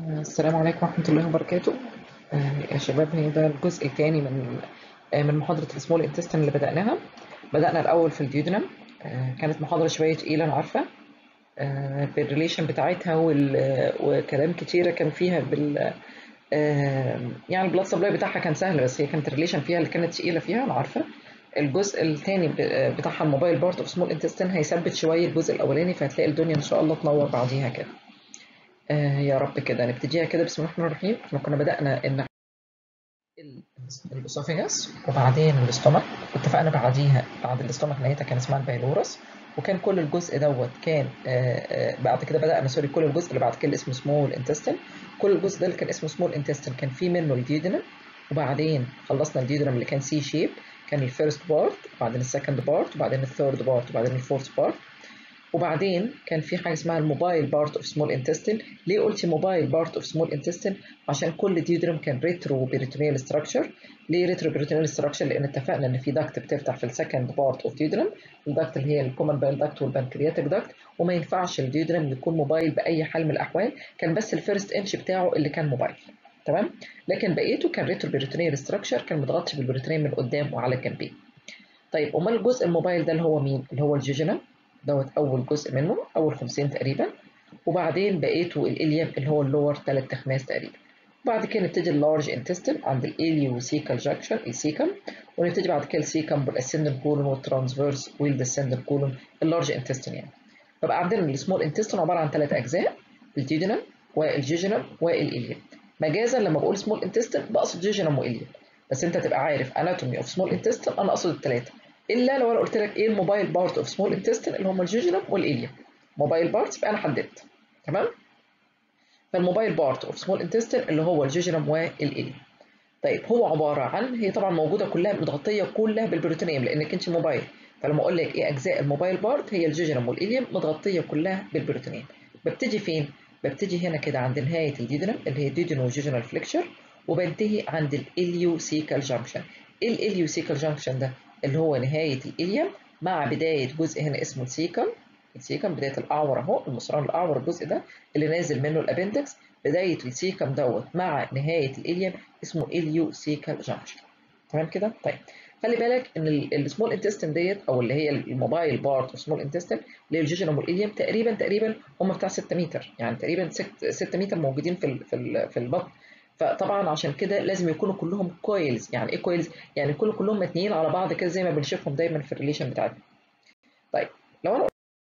السلام عليكم ورحمة الله وبركاته. يا شباب، هي ده الجزء الثاني من محاضرة السمول انتستين اللي بدأناها. بدأنا الأول في الديودنم. كانت محاضرة شوية تقيلة أنا عارفة، بالريليشن بتاعتها وكلام كتيرة كان فيها يعني البلاد سبلاي بتاعها كان سهل، بس هي كانت الريليشن فيها اللي كانت تقيلة فيها أنا عارفة. الجزء الثاني بتاعها الموبايل بارت اوف سمول انتستين هيثبت شوية الجزء الأولاني، فهتلاقي الدنيا إن شاء الله تنور بعديها كده. يا رب كده نبتديها كده. بسم الله الرحمن الرحيم. احنا كنا بدأنا ان الاسوفيجاس وبعدين الاستومك، واتفقنا بعديها بعد الاستومك نهايتها كان اسمها البايلورس، وكان كل الجزء دوت كان بعد كده بدأنا كل الجزء اللي بعد كده اسمه سمول انتستين. كل الجزء ده اللي كان اسمه سمول انتستين كان فيه منه الديودنم، وبعدين خلصنا الديودنم اللي كان سي شيب، كان الفيرست بارت، وبعدين السكند بارت، وبعدين الثيرد بارت، وبعدين الفورث بارت. وبعدين كان في حاجه اسمها الموبايل بارت اوف سمول انتستين. ليه قلت موبايل بارت اوف سمول انتستين؟ عشان كل ديودرم كان ريترو بيريتونيال ستراكشر. ليه ريترو بيريتونيال ستراكشر؟ لان اتفقنا ان في داكت بتفتح في السكند بارت اوف ديودرم، الداكت اللي هي الكومن بايل داكت والبنكرياتيك داكت، وما ينفعش الديودرم يكون موبايل باي حال من الاحوال. كان بس الفيرست انش بتاعه اللي كان موبايل، تمام؟ لكن بقيته كان ريترو بيريتونيال ستراكشر، كان متغطي بالبريتونيال من قدام وعلى الجنبين. طيب امال الجزء الموبايل ده اللي هو مين؟ اللي هو الجيجينم دوت، اول جزء منه، اول 50 تقريبا. وبعدين بقيته الاليم اللي هو اللور 3 تخماس تقريبا. وبعد كده نبتدي اللارج انتستين عند الاليوسيكال جاكشن السيكم، ونبتدي بعد كده السيكم بالاسندنت كولون والترانسفيرس والديسندنت كولون، اللارج انتستين يعني. فبقى عندنا السمول انتستين عباره عن 3 اجزاء: الديودينم والجيجينم والاليم. مجازا لما بقول سمول انتستين بقصد جيجينم واليم، بس انت تبقى عارف اناتومي اوف سمول انتستين انا اقصد الثلاثه، الا لو انا قلت لك ايه الموبايل بارت اوف سمول انتستين اللي هم الجيجينم والاليم. موبايل بارتس يبقى انا حددت، تمام؟ فالموبايل بارت اوف سمول انتستين اللي هو الجيجينم والاليم. طيب هو عباره عن، هي طبعا موجوده كلها متغطيه كلها بالبروتينيوم لانك انت موبايل، فلما اقول لك ايه اجزاء الموبايل بارت هي الجيجينم والاليم متغطيه كلها بالبروتينيوم. ببتدي فين؟ ببتدي هنا كده عند نهايه الديودينم اللي هي ديودينو جيجينال فليكشر، وبنتهي عند الاليوسيكال جانكشن. ايه الاليوسيكال جانكشن ده؟ اللي هو نهايه الاليم مع بدايه جزء هنا اسمه السيكم. السيكم بدايه الاعور اهو، المصران الاعور الجزء ده اللي نازل منه الابندكس، بدايه السيكم دوت مع نهايه الاليم اسمه اليوسيكال جانكشن، تمام كده؟ طيب خلي بالك ان السمول انتستين ديت او اللي هي الموبايل بارت اوف سمول انتستين اللي هي الجيجينم والاليم تقريبا هم بتاع 6 متر، يعني تقريبا 6 متر موجودين في البطن. فطبعا عشان كده لازم يكونوا كلهم كويلز. يعني ايه كويلز؟ يعني يكونوا كلهم متنيين على بعض كده زي ما بنشوفهم دايما في الريليشن بتاعتنا. طيب لو انا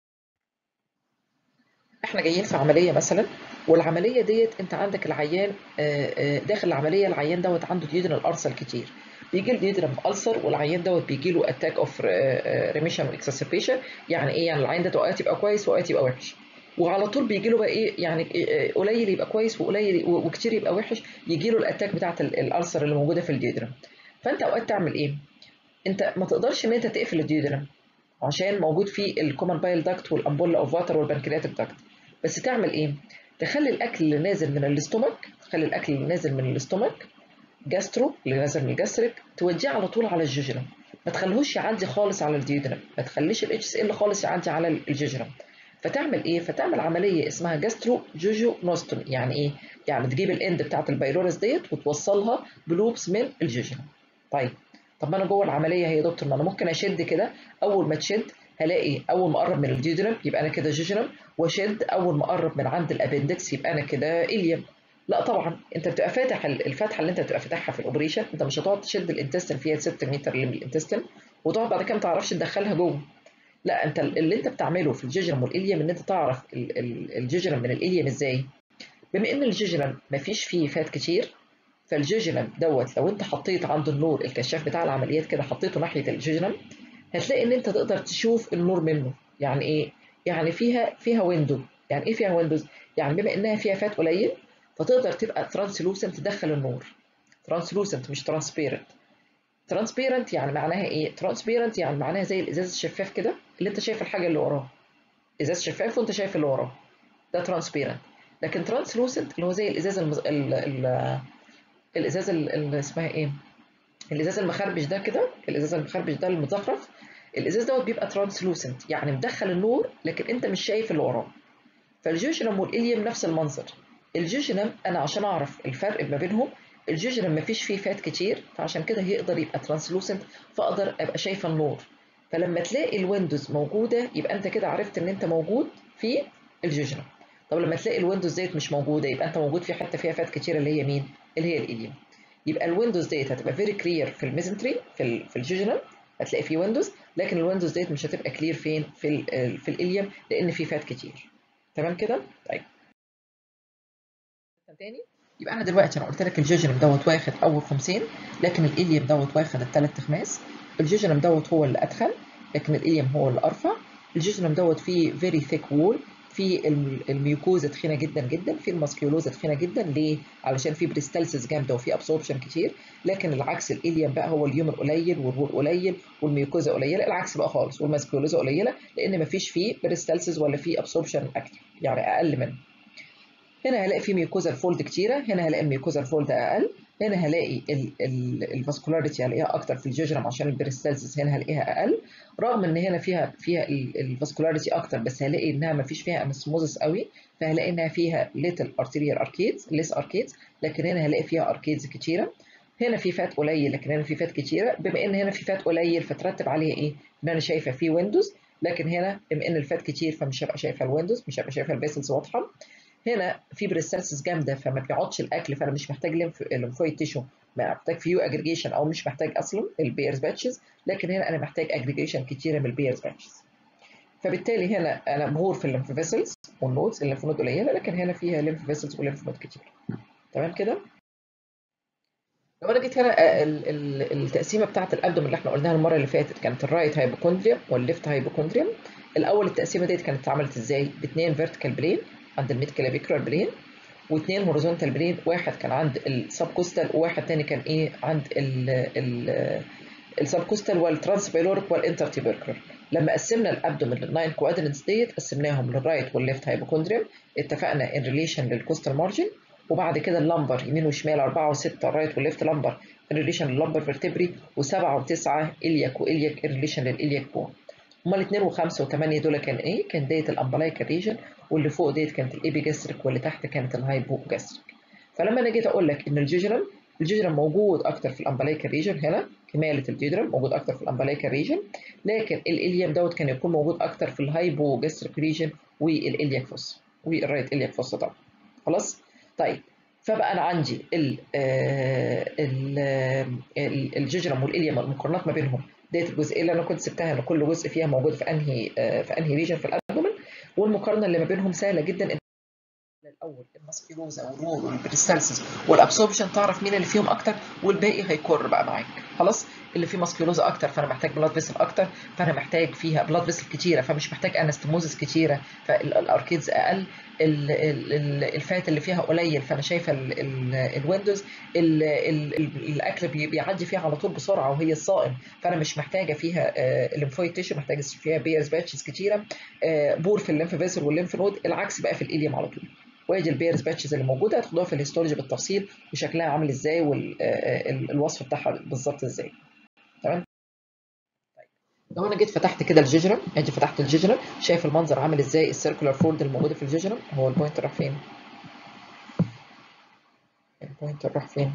احنا جايين في عمليه مثلا، والعمليه ديت انت عندك العيان داخل العمليه، العيان دوت عنده ديودرال ارسل كتير، بيجي له ديودرال ألسر، والعيان دوت بيجي له اتاك اوف ريميشن واكسسبيشن. يعني ايه؟ يعني العيان ده اوقات يبقى كويس واوقات يبقى وحش، وعلى طول بيجي له بقى ايه يعني، قليل يبقى كويس وقليل وكتير يبقى وحش، يجي له الاتاك بتاعت الألسر اللي موجوده في الديودرم. فانت اوقات تعمل ايه؟ انت ما تقدرش ان انت تقفل الديودرم عشان موجود فيه الكومن بايل داكت والامبولا اوف واتر والبنكرياتيك داكت، بس تعمل ايه؟ تخلي الاكل اللي نازل من الاستومك، تخلي الاكل اللي نازل من الاستومك جاسترو اللي نازل من الجاستريك توجيه على طول على الجيجرم، ما تخليهوش يعدي خالص على الديودرم، ما تخليش الاتش اس ال خالص يعدي على الجيجرم. فتعمل ايه؟ فتعمل عمليه اسمها جاسترو جوجو نوستومي. يعني ايه؟ يعني تجيب الاند بتاعت البايلورس ديت وتوصلها بلوبس من الجيجرم. طيب طب ما انا جوه العمليه هي يا دكتور، ما انا ممكن اشد كده، اول ما تشد هلاقي اول ما اقرب من الديودرم يبقى انا كده جيجرم، واشد اول ما اقرب من عند الابندكس يبقى انا كده اليم. لا طبعا، انت بتبقى فاتح الفتحه اللي انت بتبقى فاتحها في الاوبريشن، انت مش هتقعد تشد الانتستين فيها 6 متر اللي من الانتستين وتقعد بعد كده ما تعرفش تدخلها جوه. لا، انت اللي انت بتعمله في الجيجرم والاليم ان انت تعرف الجيجرم من الاليم ازاي. بما ان الجيجرم مفيش فيه فات كتير، فالجيجرم دوت لو انت حطيت عند النور الكشاف بتاع العمليات كده حطيته ناحيه الجيجرم، هتلاقي ان انت تقدر تشوف النور منه. يعني ايه؟ يعني فيها ويندو. يعني ايه فيها ويندوز؟ يعني بما انها فيها فات قليل فتقدر تبقى ترانسلوسنت تدخل النور. ترانسلوسنت مش ترانسبيرنت. ترانسبيرنت يعني معناها ايه؟ ترانسبيرنت يعني معناها زي الازاز الشفاف كده اللي انت شايف الحاجه اللي وراه، ازاز شفاف وانت شايف اللي وراه، ده ترانسبيرنت. لكن ترانسلوسنت اللي هو زي الازاز الازاز اللي اسمها ايه، الازاز المخربش ده كده، الازاز المخربش ده المزخرف، الازاز دوت بيبقى ترانسلوسنت يعني مدخل النور لكن انت مش شايف اللي وراه. فالجيوشنم والإليم نفس المنظر، الجوجينم انا عشان اعرف الفرق ما بينهم، الجوجينم مفيش فيه فات كتير فعشان كده هيقدر يبقى ترانسلوسنت، فاقدر ابقى شايفه النور. فلما تلاقي الويندوز موجوده يبقى انت كده عرفت ان انت موجود في الجوجينم. طب لما تلاقي الويندوز ديت مش موجوده يبقى انت موجود في حته فيها فات كتير اللي هي مين؟ اللي هي الإليوم. يبقى الويندوز ديت هتبقى فيري كلير في الميزنتري في الجوجينم، هتلاقي فيه ويندوز، لكن الويندوز ديت مش هتبقى كلير فين؟ في الإليوم لان في فات كتير. تمام كده؟ طيب تاني، يبقى انا دلوقتي انا قلت لك الجوجينم دوت واخد اول خمسين، لكن الإليوم دوت واخد الثلاث تخماس. الجوجينم دوت هو اللي اتخن، لكن الإليوم هو اللي ارفع. الجوجينم دوت فيه فيري ثيك وول، في الميوكوزا تخينه جدا جدا، في الماسكيولوزا تخينه جدا. ليه؟ علشان في بريستالسيس جامده وفي ابسوربشن كتير. لكن العكس الإليوم بقى هو اليومن قليل والوول قليل والميوكوزا قليله، العكس بقى خالص، والماسكيولوزا قليله لان مفيش فيه بريستالسيس ولا فيه ابسوربشن اكتر، يعني اقل منه. هنا هلاقي في ميوكوزال فولد كتيره، هنا هلاقي الميوكوزال فولد اقل، هنا هلاقي الفاسكولاريتي هلاقيها اكتر في الجوجرم عشان البريستالسيس هنا هلاقيها اقل، رغم ان هنا فيها الفاسكولاريتي اكتر، بس هلاقي انها ما فيش فيها انسموزس قوي، فهلاقي انها فيها ليتل ارتيريال اركيدز ليس اركيدز، لكن هنا هلاقي فيها اركيدز كتيره. هنا في فات قليل لكن هنا في فات كتيره، بما ان هنا في فات قليل فترتب عليها ايه؟ ان انا شايفه في ويندوز، لكن هنا بما ان الفات كتير فمش هبقى شايفه الويندوز، مش هبقى شايفه البيسلز واضحه. هنا في بريستالسيس جامده فما بيقعدش الاكل، فانا مش محتاج ليمفويد تيشو، محتاج فيو اجريجيشن او مش محتاج اصلا البيرز باتشز، لكن هنا انا محتاج اجريجيشن كتيره من البيرز باتشز. فبالتالي هنا انا مهور في الليمف فيسلز والنودز، الليمف نود قليله لكن هنا فيها ليمف فيسلز وليمف نود كتير. تمام كده؟ لو انا جيت هنا التقسيمه بتاعه الابدومين اللي احنا قلناها المره اللي فاتت كانت الرايت هايبوكوندريوم والليفت هايبوكوندريوم. الاول التقسيمه ديت كانت اتعملت ازاي؟ باثنين فيرتيكال برين عند الميد كلافيكولار برين، واثنين هوريزونتال برين، واحد كان عند السب كوستال وواحد تاني كان ايه عند السب كوستال والترانس بايلوريك والانتر تيبركلر. لما قسمنا الابدومين للناين كوادرنتس ديت قسمناهم للرايت والليفت هايبوكوندريوم، اتفقنا ان ريليشن للكوستال مارجن، وبعد كده اللمبر يمين وشمال 4 و6 الرايت والليفت لمبر ان ريليشن لللمبر فيرتبري، و7 و9 الياك والياك ان ريليشن للالياك بون. امال 2 و5 و8 دول كان ايه؟ كان ديت الامبلايكال ريجن، واللي فوق ديت كانت الابيجاستريك، واللي تحت كانت الهايبوجاستريك. فلما انا جيت اقول لك ان الجيجرم موجود اكتر في الامبلايكال ريجن، هنا كماله الجيجرم موجود اكتر في الامبلايكال ريجن، لكن الاليم دوت كان يكون موجود اكتر في الهايبوجاستريك ريجن والالياك فوس والرايت الياك فوس طبعا. خلاص؟ طيب فبقى انا عندي الجيجرم والاليم المقارنات ما بينهم ديت الجزئيه اللي انا كنت سبتها ان كل جزء فيها موجود في انهي ريجن في الابدومن، والمقارنه اللي ما بينهم سهله جدا. الاول الماسكيلوزا والرول والبريستالسيس والابسوربشن تعرف مين اللي فيهم اكتر، والباقي هيكر بقى معاك. خلاص؟ اللي فيه ماسكيلوزا اكتر فانا محتاج بلاد فيسل اكتر، فانا محتاج فيها بلاد فيسل كتيره فمش محتاج انستموزس كتيره، فالاركيدز اقل. الفات اللي فيها قليل فانا شايفه الويندوز، الاكل بيعدي فيها على طول بسرعه وهي الصائم، فانا مش محتاجه فيها الليمفويد تيشو، محتاجه فيها بيرز باتشز كتيره، بور في الليمف فيسل والليمف نود. العكس بقى في الإليوم على طول. وادي البيرز باتشز اللي موجوده هتاخدوها في الهيستولوجي بالتفصيل وشكلها عامل ازاي والوصف بتاعها بالظبط ازاي. تمام؟ لو انا جيت فتحت كده الجيجرم، ادي فتحت الجيجرم، شايف المنظر عامل ازاي؟ السيركولار فولد الموجوده في الجيجرم، هو البوينت راح فين؟ البوينت راح فين؟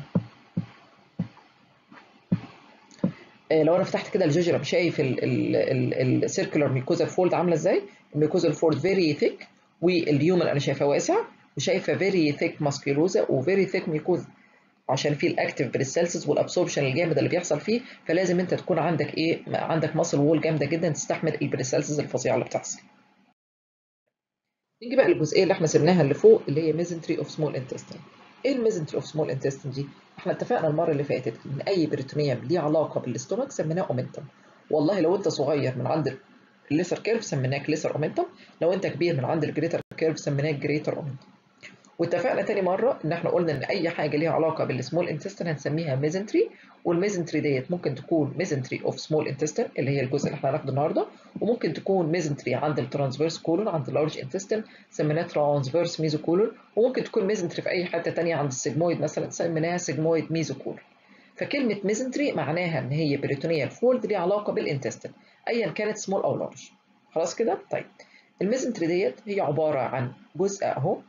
لو انا فتحت كده الجيجرم شايف السيركولار ميكوزا فولد عامله ازاي؟ الميكوزا فولد فيري ثيك، واليومن انا شايفاه واسع، وشايفه فيري ثيك ماسكيلوزا وفيري ثيك ميكوزا، عشان في الاكتيف بريستالسيس والابسوربشن الجامد اللي بيحصل فيه، فلازم انت تكون عندك ايه؟ عندك ماسل وول جامده جدا تستحمل البريستالسيس الفظيعه اللي بتحصل. نيجي بقى للجزئيه اللي احنا سيبناها اللي فوق اللي هي ميزنتري اوف سمول انتستين. ايه الميزنتري اوف سمول انتستين دي؟ احنا اتفقنا المره اللي فاتت ان اي بريتونيوم ليه علاقه بالاستومك سميناه اومنتم. والله لو انت صغير من عند الليسر كيرف سميناك ليسر اومنتم، لو انت كبير من عند الجريتر كيرف سميناك جريتر اومنتم. واتفقنا تاني مره ان احنا قلنا ان اي حاجه ليها علاقه بالسمول انتستين هنسميها ميزنتري، والميزنتري ديت ممكن تكون ميزنتري اوف سمول انتستين اللي هي الجزء اللي احنا هناخده النهارده، وممكن تكون ميزنتري عند الترانسفيرس كولون عند اللارج انتستين سميناها ترانسفيرس ميزو كولون، وممكن تكون ميزنتري في اي حته تانيه عند السيجمويد مثلا سميناها سيجمويد ميزو كولون. فكلمه ميزنتري معناها ان هي بريتونيال فولد ليها علاقه بالانتستين ايا كانت سمول او لارج. خلاص كده؟ طيب الميزنتري ديت هي عباره عن جزء اهو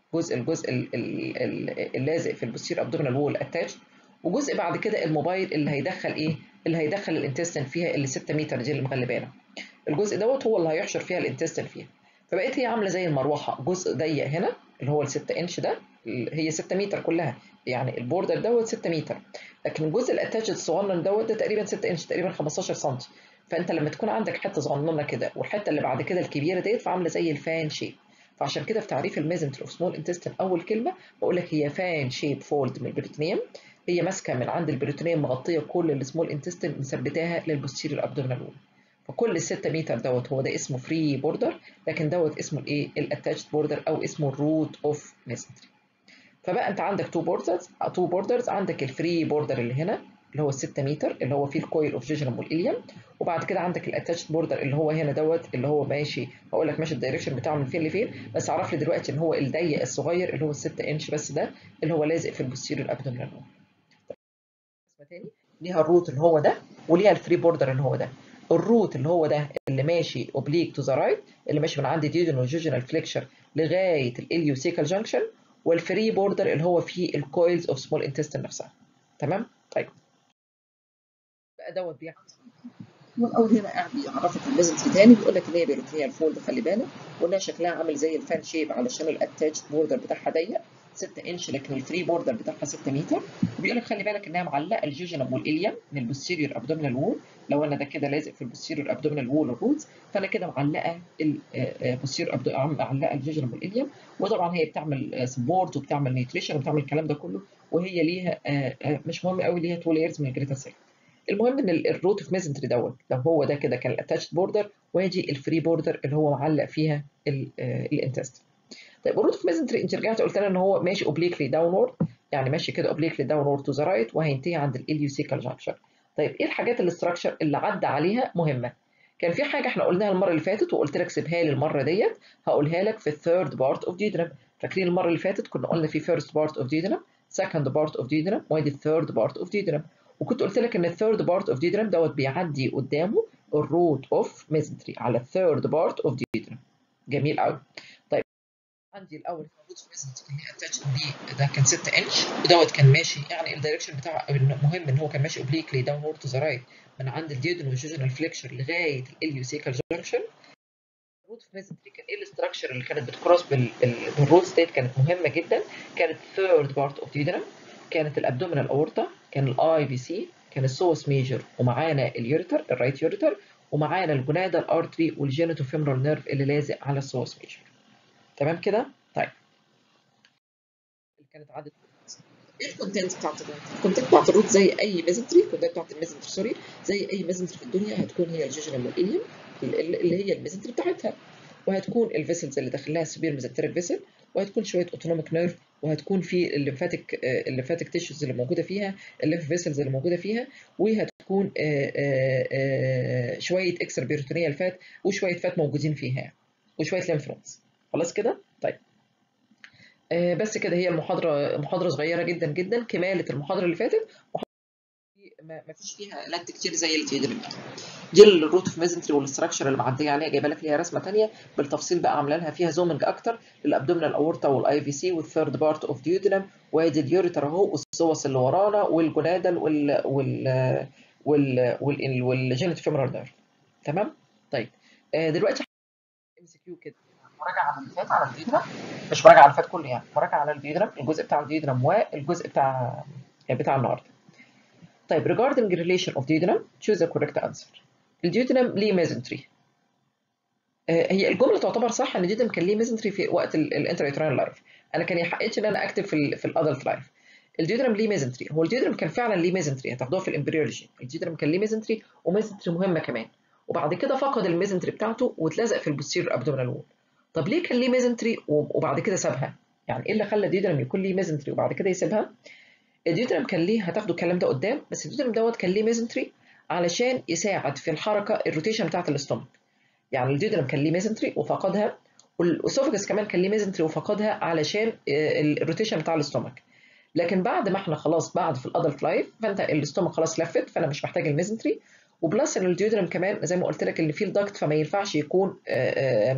الجزء اللازق في البوستير ابدومينال وول اتاتش، وجزء بعد كده الموبايل اللي هيدخل ايه؟ اللي هيدخل الانتستين فيها، اللي 6 متر دي اللي مغلبانا. الجزء دوت هو اللي هيحشر فيها الانتستين فيها. فبقيت هي عامله زي المروحه، جزء ضيق هنا اللي هو ال 6 انش ده، هي 6 متر كلها، يعني البوردر دوت 6 متر، لكن الجزء الاتاتش الصغنن دوت ده تقريبا 6 انش، تقريبا 15 سم. فانت لما تكون عندك حته صغننه كده والحته اللي بعد كده الكبيره ديت، فعامله زي الفان شيب. فعشان كده في تعريف الميزنتري اوف سمول انتستين اول كلمه بقول لك هي فان شيب فولد من البريتونيوم، هي ماسكه من عند البريتونيوم مغطيه كل السمول انتستين، مثبتاها للبوستيريور ابدومينال وول. فكل ال 6 متر دوت هو ده اسمه فري بوردر، لكن دوت اسمه الايه؟ الاتاتشد بوردر، او اسمه الروت اوف ميزنتري. فبقى انت عندك تو بوردرز، عندك الفري بوردر اللي هنا اللي هو ال 6 متر اللي هو فيه الكويل اوف جيجنم والإليوم، وبعد كده عندك الاتاتشد بوردر اللي هو هنا دوت اللي هو ماشي، هقول لك ماشي الدايركشن بتاعه من فين لفين، بس اعرف لي دلوقتي ان هو الضيق الصغير اللي هو ال 6 انش بس ده اللي هو لازق في البوستيريور ابدومينال وول. تاني، ليها الروت اللي هو ده، وليها الفري بوردر اللي هو ده. الروت اللي هو ده اللي ماشي اوبليك تو ذا رايت، اللي ماشي من عند ديودينال جوجينال فليكشر لغايه الاليوسيكال جانكشن، والفري بوردر اللي هو فيه الكويلز اوف سمول انتستين نفسها. تمام؟ طيب بقى دوت بيعمل والاول هنا قاعد بيعرفك الميزنتري تاني، بيقول لك ان هي بيروتينيال فولد، خلي بالك، وانها شكلها عامل زي الفان شيب علشان الاتاتشد بوردر بتاعها ضيق 6 انش، لكن الفري بوردر بتاعها 6 متر. وبيقول لك خلي بالك انها معلقه الجيجنم والاليم من البوستيريور ابدومينال وول. لو انا ده كده لازق في البوستيريور ابدومينال وول الروتس، فانا كده معلقه البوستيريور معلقه الجيجنم والاليم. وطبعا هي بتعمل سبورت وبتعمل نيوتريشن وبتعمل الكلام ده كله، وهي ليها مش مهم قوي، ليها 2 لايرز من الجريتر سيل. المهم ان الروت اوف ميزنتري دوت لو هو ده كده كان الاتاتشد بوردر، ويجي الفري بوردر اللي هو معلق فيها الانتست. طيب الروت اوف ميزنتري انت رجعت قلت لنا ان هو ماشي اوبليكلي داونورد، يعني ماشي كده اوبليكلي داونورد تو ذا رايت، وهينتهي عند الاليوسيكال جانكشن. طيب ايه الحاجات الاستراكشر اللي عدى عليها مهمه؟ كان في حاجه احنا قلناها المره اللي فاتت وقلت لك سيبها لي المره ديت، هقولها لك في الثيرد بارت اوف ديودنم. فاكرين المره اللي فاتت كنا قلنا في فيرست بارت اوف ديودنم، سكند بارت اوف ديودنم، وادي الثيرد بارت اوف ديودنم. وكنت قلت لك ان الثيرد بارت اوف ديودنم دوت بيعدي قدامه الروت اوف ميزنتري على الثيرد بارت اوف ديودنم. جميل قوي. طيب عندي الاول الروت اوف ميزنتري اللي هي اتاتش دي ده كان 6 انش، ودوت كان ماشي يعني الدايركشن بتاعه المهم ان هو كان ماشي اوبليكلي داونورد تو ذا رايت من عند الديودن والجوجنال فليكشر لغايه الاليوسيكال جانكشن. الروت اوف ميزنتري كان ايه الاستراكشر اللي كانت بتكروس بالروت ستيت؟ كانت مهمه جدا، كانت ثيرد بارت اوف ديودنم، كانت الابدومينال اورتا، كان الاي في سي، كان السوس ميجر، ومعانا اليوريتر الرايت يوريتر، ومعانا الجونادال ارتري والجينيتو فيمورال نيرف اللي لازق على السوس ميجر. تمام كده؟ طيب اللي كانت عدد ايه الكونتنت بتاعت الروت؟ الكونتنت بتاعت الروت زي اي ميزنتري، الكونتنت بتاعت الميزنتري سوري، زي اي ميزنتري في الدنيا هتكون هي الجيجنال والإليوم اللي هي الميزنتري بتاعتها، وهتكون الفيسلز اللي داخل لها السوبير ميزنتريك فيسل، وهتكون شويه اوتونوميك نيرف، وهتكون في الليمفاتيك تيشوز اللي موجوده فيها، الليمف فيسلز اللي موجوده فيها، وهتكون شويه اكسترا بيريتونيال فات وشويه فات موجودين فيها يعني، وشويه ليمف نودز. خلاص كده؟ طيب بس كده، هي محاضرة صغيرة جدا جدا، كمالة المحاضرة اللي فاتت. ما فيش فيها لات كتير زي اللي في دي الروت اوف ميزنتري والاستراكشر اللي معديه عليها، جايبه لك ليها رسمه ثانيه بالتفصيل بقى، عامله لها فيها زومنج اكتر للابدومينال اورتا والاي في سي والثيرد بارت اوف ديودنم، وادي اليوريتر اهو، والسوس اللي ورانا، والجونادال والجينيت فيمورال نيرف. تمام؟ طيب دلوقتي ام سي كيو كده، مراجعه على اللي فات على الديودرم، مش مراجعه على اللي فات كله يعني، مراجعه على الديودرم، الجزء بتاع الديودرم والجزء بتاع النهارده. طيب regarding relation of duodenum choose the correct answer. الديودنم ليه ميزنتري. هي الجمله تعتبر صح ان الديودنم كان ليه ميزنتري في وقت الانتريترال لايف، انا كان يحققش ان انا اكتب في الادلت لايف الديودرم ليه ميزنتري. هو الديودرم كان فعلا ليه ميزنتري، هتاخدوها في الامبريولوجي، الديودرم كان ليه ميزنتري وميزنتري مهمه كمان، وبعد كده فقد الميزنتري بتاعته واتلزق في البوستيريور ابدومينال وول. طب ليه كان ليه ميزنتري وبعد كده سابها؟ يعني ايه اللي خلى الديودرم يكون ليه ميزنتري وبعد كده يسيبها؟ الديودرم كان ليه، هتاخدوا الكلام ده قدام، بس الديودرم دوت كان ليه ميزنتري علشان يساعد في الحركه الروتيشن بتاعت الاستومك. يعني الديودرم كان ليه ميزنتري وفقدها، والاسوفجس كمان كان ليه ميزنتري وفقدها علشان الروتيشن بتاع الاستومك. لكن بعد ما احنا خلاص بعد في الادلت لايف، فانت الاستومك خلاص لفت، فانا مش محتاج الميزنتري. وبلس ان الديودرم كمان زي ما قلت لك ان فيه الدكت، فما ينفعش يكون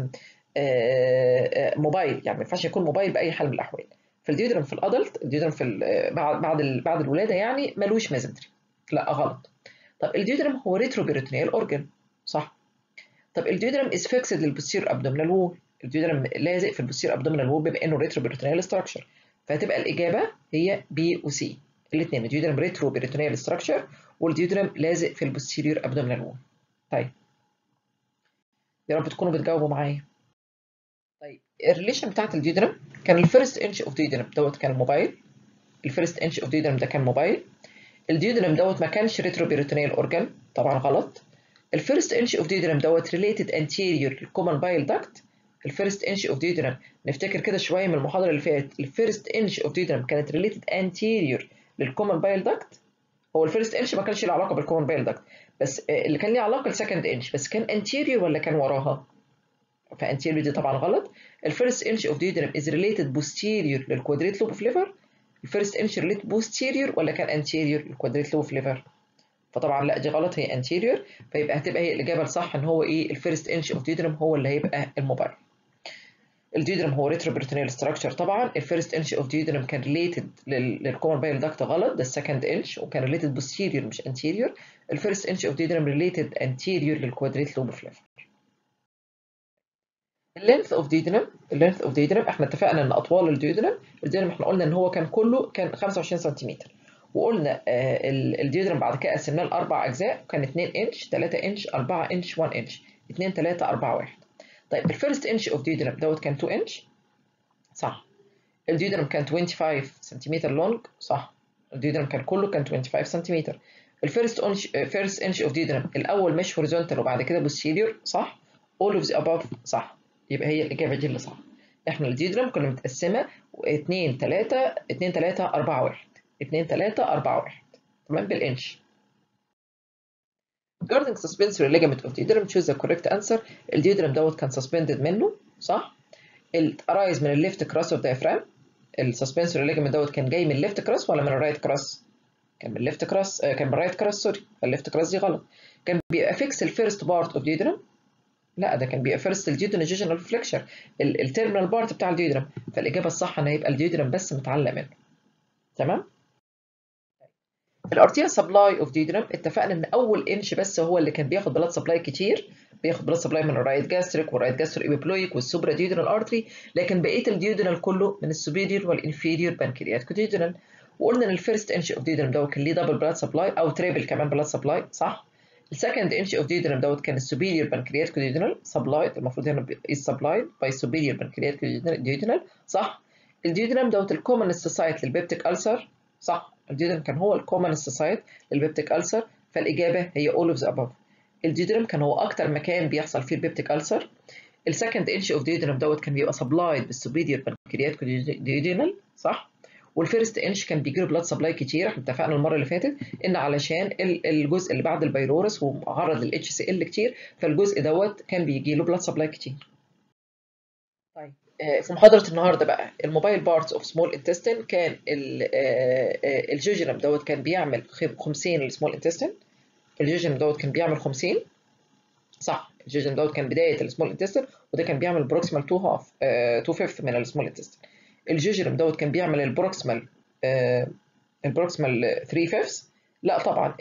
موبايل، يعني ما ينفعش يكون موبايل باي حال من الاحوال. فالديودرم في الادلت، الديودرم في بعد الولاده يعني ملوش ميزنتري. لا غلط. طب الديودرم هو ريترو بيريتونيال اورجن، صح. طب الديودرم از فيكسد للبوستير ابدومينال وول، الديودرم لازق في البوستير ابدومينال وول بما انه ريترو بيريتونيال ستراكشر. فهتبقى الاجابه هي بي وسي الاثنين، الديودرم ريترو بيريتونيال ستراكشر والديودرم لازق في البوستيريور ابدومينال وول. طيب يا رب تكونوا بتجاوبوا معايا. طيب الريليشن بتاعت الديودرم كان الفيرست انش اوف ديودرم دوت كان موبايل، الفيرست انش اوف ديودرم ده كان موبايل. الديودرم دوت ما كانش ريترو بيريتونيال اورجان، طبعا غلط. الفيرست انش اوف ديودرم دوت ريليتد انتيريور للكومن بايل داكت. الفيرست انش اوف ديودرم نفتكر كده شويه من المحاضره اللي فاتت، الفيرست انش اوف ديودرم كانت ريليتد انتيريور للكومن بايل داكت. هو الفيرست انش ما كانش له علاقه بالكومن بايل داكت، بس اللي كان ليه علاقه السكند انش، بس كان انتيريور ولا كان وراها؟ فانتيريور دي طبعا غلط. الفيرست انش اوف ديودرم از ريليتد بوستيريور للكوادريت لوب اوف ليفر. الفيرست انش ريليتد بوستيريور ولا كان انتيريور للكوادريت لوب اوف ليفر؟ فطبعا لا دي غلط، هي انتيريور. فيبقى هتبقى هي الاجابه الصح ان هو ايه، الفيرست انش اوف ديودرم هو اللي هيبقى الموبايل. الديودرم هو ريترو بيرتونيال ستراكشر طبعا. الفيرست انش اوف ديودرم كان ريليتد للكومن بايل داكت غلط، ده السكند انش، وكان ريليتد بوستيريور مش انتيريور. الفيرست انش اوف ديودرم ريليتد انتيريور للكوادريت لوب اوف ليفر. اللينث اوف ديودرم، اللينث اوف ديودرم احنا اتفقنا ان اطوال الديودرم احنا قلنا ان هو كان كله كان 25 سنتيمتر، وقلنا الديودرم بعد كده قسمناه لاربع اجزاء، كان 2 انش 3 انش 4 انش 1 انش 2 3 4 1. طيب الفيرست انش اوف ديودرم دوت كان 2 انش، صح. الديودرم كان 25 سنتيمتر لونج، صح. الديودرم كان كله كان 25 سنتيمتر. فيرست انش اوف ديودرم الاول مش هوريزونتال وبعد كده بوستيريور، صح. all of the above صح. يبقى هي الاجابه دي اللي صح. احنا الديودرم كنا متقسمه 2 3 2 3 4 1 2 3 4 1، تمام بالانش. regarding suspensory ligament of duodenum choose the correct answer. الديودرم دوت كان suspended منه، صح. arise من الليفت كراس اوف diaphragm. السسبنسوري ليجمنت دوت كان جاي من الليفت كراس ولا من الرايت كراس؟ كان من الليفت كراس، كان من الرايت كراس، سوري. الليفت كراس دي غلط. كان بيبقى فيكس الفيرست بارت اوف ديودرم. لا ده كان بيبقى فيرست الديودرم جيجنال فليكشر، التيرمينال بارت بتاع الديودرم. فالاجابه الصح ان هيبقى الديودرم بس متعلق منه، تمام. الارتيريال سبلاي اوف ديودرم اتفقنا ان اول انش بس هو اللي كان بياخد بلاد سبلاي كتير، بياخد بلاد سبلاي من الرايت جاستريك والرايت جاسترو ايبيبلويك والسوبرا ديودرال ارتري، لكن بقيه الديودرال كله من السوبيريور والانفيريور بانكرياتيك ديودرال. وقلنا ان الفيرست انش اوف ديودرم دوت كان ليه دبل بلاد سبلاي او تريبل كمان بلاد سبلاي، صح. السكند انش اوف ديودرم دوت كان السوبيريور بانكرياتيك ديودرال سبلايد، المفروض هنا از سبلايد باي سوبيريور بانكرياتيك ديودرال، صح. الديودرم دوت الكومنست سايت للبيبتيك ألسر، صح. الديودرم كان هو الكومنست سايت للبيبتيك ألسر، فالإجابة هي all of the above. الديودرم كان هو أكتر مكان بيحصل فيه البيبتيك ألسر. السكند انش اوف ديودرم دوت كان بيبقى سبلايد بالسوبيريور بانكرياتيك ديودينال، صح. والفيرست انش كان بيجيله بلاد سبلاي كتير، احنا اتفقنا المره اللي فاتت ان علشان الجزء اللي بعد البيلورس ومعرض للاتش سي ال كتير، فالجزء دوت كان بيجي له بلاد سبلاي كتير. طيب في محاضرة النهارده بقى الموبايل بارتس اوف سمول انتستين، كان الجوجرم دوت كان بيعمل خمسين للسمول انتستين. الجوجرم دوت كان بيعمل 50، صح. الجوجرم دوت كان بداية السمول انتستين، وده كان بيعمل بروكسيمال 2 هاف 2 فيفث من السمول انتستين. الجوجرم دوت كان بيعمل البروكسيمال 3 فيفث. لا طبعا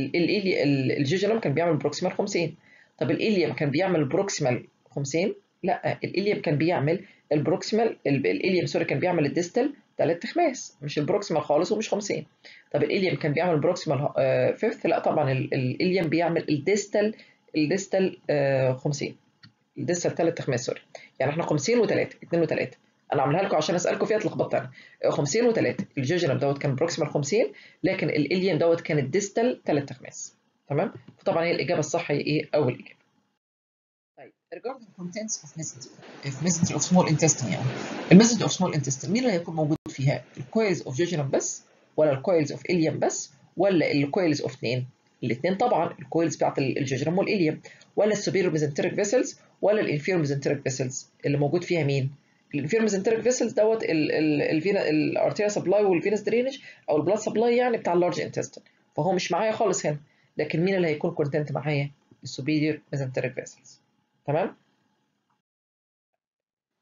الجوجرم كان بيعمل بروكسيمال 50. طب الإليم كان بيعمل بروكسيمال 50؟ لا الإليم كان بيعمل الإليم سوري كان بيعمل الديستال 3 خماس، مش البروكسيمال خالص ومش 50. طب الإليم كان بيعمل بروكسيمال فيفث؟ لا طبعا الإليم بيعمل الديستال 50، الديستال 3 خماس سوري. يعني احنا 50 و3 2 و3، انا عاملها لكم عشان اسالكم فيها اتلخبطت انا. 50 و3 الجوجرم دوت كان بروكسيمال 50، لكن الإليم دوت كان الديستال 3 خماس، تمام. فطبعا هي الاجابه الصح هي ايه؟ اول اجابه. طيب regarding contents of mesentery of small intestine، يعني الميزنتري of small intestine مين اللي هيكون موجود فيها؟ الكويلز اوف جوجرم بس، ولا الكويلز اوف إليم بس، ولا الكويلز اوف اثنين؟ الاثنين طبعا، الكويلز بتاعت الجوجرم والإليم. ولا السوبيريور ميزنتريك فيسلز ولا الانفيريور ميزنتريك فيسلز؟ اللي موجود فيها مين؟ الانفيريور ميزنتريك فيسلز دوت الارتيريا سبلاي والفينس درينج او البلاد سبلاي يعني بتاع اللارج انتستين، فهو مش معايا خالص هنا. لكن مين اللي هيكون كونتنت معايا؟ السوبيريور ميزنتريك فيسلز، تمام.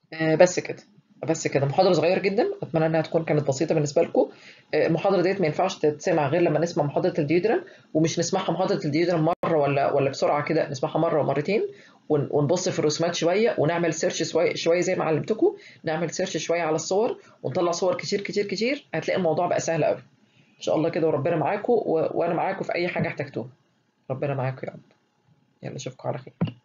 بس كده. بس كده، محاضرة صغيرة جدا، أتمنى إنها تكون كانت بسيطة بالنسبة لكم. المحاضرة ديت ما ينفعش تتسمع غير لما نسمع محاضرة الديودرم، ومش نسمعها محاضرة الديودرم مرة ولا بسرعة كده، نسمعها مرة ومرتين، ونبص في الرسومات شوية، ونعمل سيرش شوية زي ما علمتكم. نعمل سيرش شوية على الصور، ونطلع صور كتير كتير كتير، هتلاقي الموضوع بقى سهل قوي. إن شاء الله كده، وربنا معاكم، وأنا معاكم في أي حاجة احتجتوها. ربنا معاكم يا رب. يلا أشوفكم على خير.